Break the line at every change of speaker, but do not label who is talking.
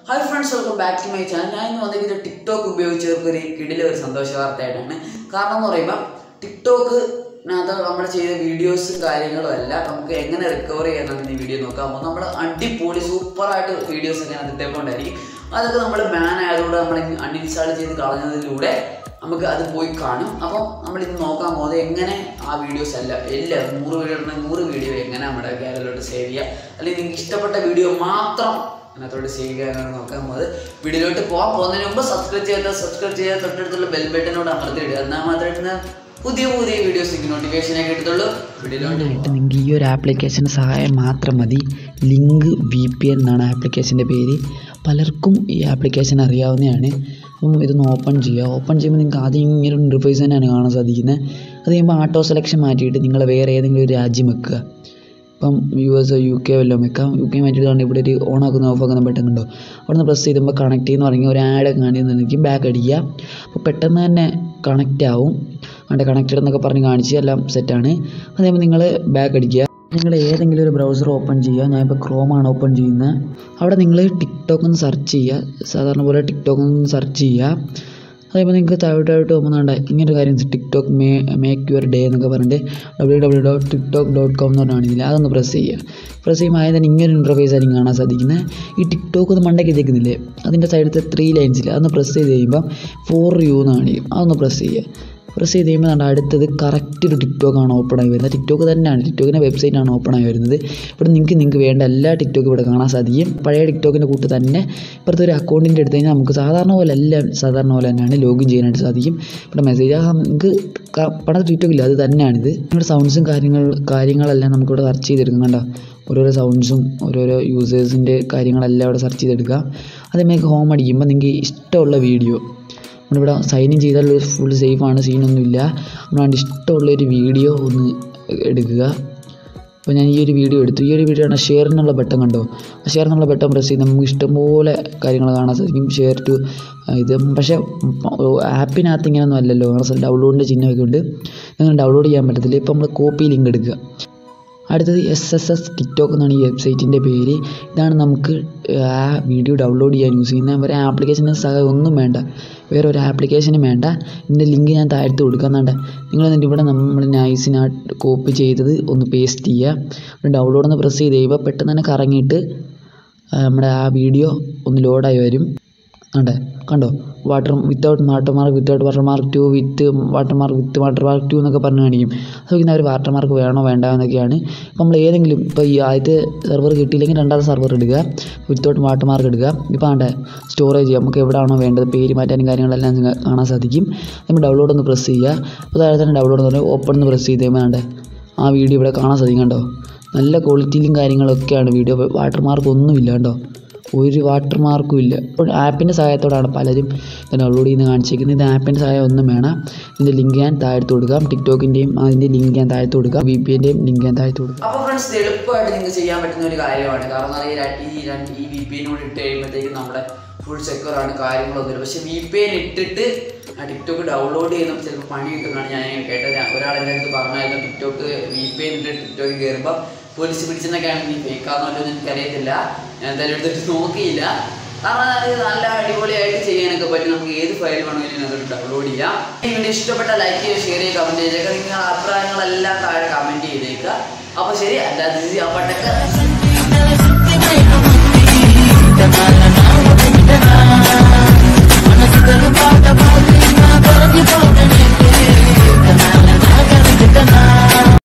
Hi friends, welcome back to my channel. I am going to TikTok ഉപയോഗിച്ചവർക്ക് കിടിലൊരു ഒരു സന്തോഷ വാർത്തയായിട്ടാണ്. കാരണം എന്ന് പറയുമ്പോൾ ടിക്ടോക്ക് നമ്മൾ ചെയ്ത വീഡിയോസും കാര്യങ്ങളും അല്ല നമുക്ക് എങ്ങനെ റിക്കവർ ചെയ്യാനാണ് ഈ വീഡിയോ നോക്കാം. അപ്പോൾ നമ്മൾ അടിപൊളി സൂപ്പറായിട്ട് വീഡിയോസ് ഒക്കെ അതിൻ്റെ ഉണ്ടായിരിക്കും. അതൊക്കെ നമ്മൾ ബാൻ ആയതുകൊണ്ട് നമ്മൾ അൺഇൻസ്റ്റാൾ ചെയ്ത് കളഞ്ഞതിലൂടെ നമുക്ക് അത് പോയി കാണും. അപ്പോൾ നമ്മളിത് നോക്കാൻ പോകുന്നത് എങ്ങനെ ആ വീഡിയോസ് എല്ലാം 100 വീഡിയോ എങ്ങനെ നമ്മുടെ ഗാലറിയിലോട്ട് സേവ് ചെയ്യുക, അല്ലെങ്കിൽ നിങ്ങൾക്ക് ഇഷ്ടപ്പെട്ട വീഡിയോ മാത്രം അതിനകത്തോട്ട് സേവ് ചെയ്യാനാണ് നോക്കാൻ പോകുന്നത്. വീഡിയോയിലോട്ട് പോകുന്നതിന് മുമ്പ് സബ്സ്ക്രൈബ് ചെയ്യാൻ തൊട്ടടുത്തുള്ള ബെൽ ബട്ടനോട് അമർത്തിയിടുക. എന്നാൽ മാത്രമേ പുതിയ വീഡിയോസ് നോട്ടിഫിക്കേഷൻ കിട്ടത്തുള്ളൂ.
വീഡിയോയിലോട്ട് നിങ്ങൾക്ക് ഈ ഒരു ആപ്ലിക്കേഷൻ്റെ സഹായം മാത്രം മതി. ലിങ്ക് VPN എന്നാണ് ആപ്ലിക്കേഷൻ്റെ പേര്. പലർക്കും ഈ ആപ്ലിക്കേഷൻ അറിയാവുന്നതാണ്. അപ്പം ഇതൊന്ന് ഓപ്പൺ ചെയ്യുമ്പോൾ നിങ്ങൾക്ക് ആദ്യം ഇങ്ങനെ ഒരു ഇൻ്റർഫേസ് തന്നെയാണ് കാണാൻ സാധിക്കുന്നത്. അത് കഴിയുമ്പോൾ ആട്ടോ സെലക്ഷൻ മാറ്റിയിട്ട് നിങ്ങൾ വേറെ ഏതെങ്കിലും ഒരു രാജ്യം വെക്കുക. ഇപ്പം US UK വല്ലതും വെക്കാം. UK മാറ്റിയിട്ട് ഇവിടെ ഒരു ഓണാക്കുന്ന ഓഫാക്കുന്ന ബട്ടൺ ഉണ്ടോ, അവിടെ നിന്ന് പ്രസ് ചെയ്യുമ്പോൾ കണക്ട് ചെയ്യുന്ന പറഞ്ഞാൽ ഒരു ആഡ് കാണിക്കുന്നുണ്ടെങ്കിൽ ബാക്ക് അടിക്കുക. അപ്പോൾ പെട്ടെന്ന് തന്നെ കണക്റ്റ് ആവും. അവിടെ കണക്റ്റഡ് എന്നൊക്കെ പറഞ്ഞ് കാണിച്ച് എല്ലാം സെറ്റാണ്. അതേപോലെ നിങ്ങൾ ബാക്ക് അടിക്കുക. നിങ്ങൾ ഏതെങ്കിലും ഒരു ബ്രൗസർ ഓപ്പൺ ചെയ്യുക. ഞാനിപ്പോൾ ക്രോമാണ് ഓപ്പൺ ചെയ്യുന്നത്. അവിടെ നിങ്ങൾ ടിക്ടോക്ക് ഒന്ന് സെർച്ച് ചെയ്യുക. സാധാരണ പോലെ ടിക്ടോക്ക് ഒന്ന് സെർച്ച് ചെയ്യുക. അതേപോലെ നിങ്ങൾക്ക് താഴോട്ടായിട്ട് പോകുന്നുണ്ട് ഇങ്ങനൊരു കാര്യം, ടിക്ടോക്ക് മേക്ക് യുവർ ഡേ എന്നൊക്കെ പറഞ്ഞിട്ട് www.tiktok.com എന്ന് പറഞ്ഞാണെങ്കിൽ അതൊന്ന് പ്രസ് ചെയ്യുമ്പോൾ ആയത് തന്നെ ഇങ്ങനൊരു ഇൻ്റർഫേസ് ആയിരിക്കും കാണാൻ സാധിക്കുന്നത്. ഈ ടിക്ടോക്ക് ഒന്ന് മണ്ടയ്ക്ക് എത്തിക്കുന്നില്ലേ, അതിൻ്റെ സൈഡിലത്തെ 3 ലൈൻസിൽ അതൊന്ന് പ്രസ് ചെയ്ത് കഴിയുമ്പം ഫോർ യു എന്ന് കാണിക്കും. അതൊന്ന് പ്രസ് ചെയ്യുമ്പോൾ അടുത്തത് കറക്റ്റ് ഒരു ടിക്ടോക്കാണ് ഓപ്പൺ ആയി വരുന്നത്. ടിക്ടോക്ക് തന്നെയാണ്, ടിക്ടോക്കിൻ്റെ വെബ്സൈറ്റാണ് ഓപ്പൺ ആയി വരുന്നത്. ഇവിടെ നിങ്ങൾക്ക് വേണ്ട എല്ലാ ടിക്ടോക്കും ഇവിടെ കാണാൻ സാധിക്കും. പഴയ ടിക്ടോക്കിൻ്റെ കൂട്ട് തന്നെ ഇപ്പോഴത്തെ ഒരു അക്കൗണ്ടിൻ്റെ എടുത്ത് കഴിഞ്ഞാൽ നമുക്ക് സാധാരണ പോലെ തന്നെയാണ് ലോഗിൻ ചെയ്യാനായിട്ട് സാധിക്കും. ഇവിടെ മെസ്സേജ് നിങ്ങൾക്ക് പണ്ടത്തെ ടിക്ടോക്കില്ല, അത് തന്നെയാണിത്. ഇവിടെ സൗണ്ട്സും കാര്യങ്ങളെല്ലാം നമുക്കിവിടെ സെർച്ച് ചെയ്തെടുക്കും. കണ്ടോ, ഓരോരോ സൗണ്ട്സും ഓരോരോ യൂസേഴ്സിൻ്റെ കാര്യങ്ങളെല്ലാം ഇവിടെ സെർച്ച് ചെയ്തെടുക്കുക. അതേമാതിരി ഹോം അടിക്കുമ്പോൾ നിങ്ങൾക്ക് ഇഷ്ടമുള്ള വീഡിയോ നമ്മളിവിടെ സൈൻ ഇൻ ചെയ്താൽ ഫുൾ സേഫാണ്, സീനൊന്നുമില്ല. നമ്മളാണ്ട് ഇഷ്ടമുള്ളൊരു വീഡിയോ ഒന്ന് എടുക്കുക. അപ്പോൾ ഞാൻ ഈ ഒരു വീഡിയോ എടുത്തു. ഈ ഒരു വീഡിയോ ആണ് ഷെയർ എന്നുള്ള ബട്ടൺ കണ്ടോ, ആ ഷെയർ എന്നുള്ള ബട്ടൺ പ്രസ് ചെയ്ത് നമുക്ക് ഇഷ്ടംപോലെ കാര്യങ്ങൾ കാണാൻ സാധിക്കും. ഷെയർ ടു ഇത് പക്ഷേ ആപ്പിനകത്ത് ഇങ്ങനെയൊന്നും അല്ലല്ലോ, ഡൗൺലോഡിൻ്റെ ചിഹ്നമൊക്കെ ഉണ്ട്. അങ്ങനെ ഡൗൺലോഡ് ചെയ്യാൻ പറ്റത്തില്ല. ഇപ്പോൾ നമ്മൾ കോപ്പി ലിങ്ക് എടുക്കുക. അടുത്തത് SSS ടിക്ടോക്ക് എന്നാണ് ഈ വെബ്സൈറ്റിൻ്റെ പേര്. ഇതാണ് നമുക്ക് ആ വീഡിയോ ഡൗൺലോഡ് ചെയ്യാൻ യൂസ് ചെയ്യുന്നത്. വേറെ ആപ്ലിക്കേഷൻ്റെ സഹായം ഒന്നും വേണ്ട, വേറെ ഒരു ആപ്ലിക്കേഷനും വേണ്ട. ഇതിൻ്റെ ലിങ്ക് ഞാൻ താഴത്ത് കൊടുക്കാം. നിങ്ങൾ എന്നിട്ട് ഇവിടെ നമ്മൾ നൈസിനായിട്ട് കോപ്പി ചെയ്തത് ഒന്ന് പേസ്റ്റ് ചെയ്യുക. ഡൗൺലോഡ് ഒന്ന് പ്രസ് ചെയ്ത് കഴിയുമ്പോൾ പെട്ടെന്ന് തന്നെ കറങ്ങിയിട്ട് നമ്മുടെ ആ വീഡിയോ ഒന്ന് ലോഡായി വരും. കണ്ടോ, വിത്തൗട്ട് വാട്ടർമാർക്ക് 2 വിത്ത് വാട്ടർമാർക്ക് 2 എന്നൊക്കെ പറഞ്ഞ് കാണിക്കും. അതൊക്കെ അവർ വാട്ടർമാർക്ക് വേണോ വേണ്ട എന്നൊക്കെയാണ്. ഇപ്പോൾ നമ്മൾ ഏതെങ്കിലും ഇപ്പോൾ ഈ ആദ്യത്തെ സെർവർ കിട്ടിയില്ലെങ്കിൽ രണ്ടാമത്തെ സെർവർ എടുക്കുക, വിത്തൗട്ട് വാട്ടർമാർക്ക് എടുക്കുക. ഇപ്പോൾ സ്റ്റോറേജ് നമുക്ക് എവിടെയാണോ വേണ്ടത് പേര് മാറ്റാനും കാര്യങ്ങളെല്ലാം കാണാൻ സാധിക്കും. നമ്മൾ ഡൗൺലോഡ് ഒന്ന് പ്രസ് ചെയ്യുക. അപ്പോൾ താഴെ തന്നെ ഡൗൺലോഡ് എന്ന് പറഞ്ഞാൽ ഓപ്പൺ എന്ന് പ്രസ് ചെയ്ത് കഴിയുമ്പോൾ ആ വീഡിയോ ഇവിടെ കാണാൻ സാധിക്കും. കണ്ടോ, നല്ല ക്വാളിറ്റിയിലും കാര്യങ്ങളൊക്കെയാണ് വീഡിയോ. വാട്ടർമാർക്ക് ഒന്നുമില്ല, കണ്ടോ, ഒരു വാട്ടർമാർക്കും ഇല്ല. ഇപ്പോൾ ആപ്പിൻ്റെ സഹായത്തോടാണ് പലരും ഡൗൺലോഡ് ചെയ്യുന്നത് കാണിച്ചിരിക്കുന്നത്. ഇത് ആപ്പിൻ്റെ സഹായം ഒന്നും വേണം. ഇതിൻ്റെ ലിങ്ക് ഞാൻ താഴത്ത് കൊടുക്കാം. ടിക്ടോക്കിൻ്റെയും അതിൻ്റെ ലിങ്ക് ഞാൻ താഴത്ത് കൊടുക്കാം. VPNൻ്റെയും ലിങ്ക് ഞാൻ താഴത്ത് കൊടുക്കാം.
അപ്പോൾ ഫ്രണ്ട്സ്, എളുപ്പമായിട്ട് നിങ്ങൾക്ക് ചെയ്യാൻ പറ്റുന്ന ഒരു കാര്യമാണ്. കാരണം ഈ VPN കൂടി ഇട്ട് കഴിയുമ്പോഴത്തേക്കും നമ്മുടെ ഫുൾ സെക്യൂർ ആണ്, കാര്യങ്ങളൊന്നുമില്ല. പക്ഷേ VPN ഇട്ടിട്ട് ടിക്ടോക്ക് ഡൗൺലോഡ് ചെയ്യുന്ന ചിലപ്പോൾ പണി കിട്ടുന്നതാണ് ഞാൻ കേട്ടത്. ഒരാളെൻ്റെ അടുത്ത് പറഞ്ഞായിരുന്നു ടിക്ടോക്ക് VPN ഇട്ട് ടിക്ടോക്ക് കയറുമ്പോൾ പോലീസ് പിടിച്ചെന്നൊക്കെയാണ്. നീ ഫേക്കാണെന്നല്ലോ എന്ന് എനിക്കറിയത്തില്ല, ഞാൻ എന്തായാലും എടുത്തിട്ട് നോക്കിയില്ല. കാരണം അത് നല്ല അടിപൊളിയായിട്ട് ചെയ്യാനൊക്കെ പറ്റും. നമുക്ക് ഏത് ഫയൽ വേണമെങ്കിലും അതൊരു ഡൗൺലോഡ് ചെയ്യാം. ഈ വീഡിയോ ഇഷ്ടപ്പെട്ട ലൈക്ക് ചെയ്യുക, ഷെയർ ചെയ്യുക, കമൻറ്റ് ചെയ്തേക്കുക. നിങ്ങളുടെ അഭിപ്രായങ്ങളെല്ലാം താഴെ കമൻറ്റ് ചെയ്തേക്കുക. അപ്പോൾ ശരി, അല്ലാതെ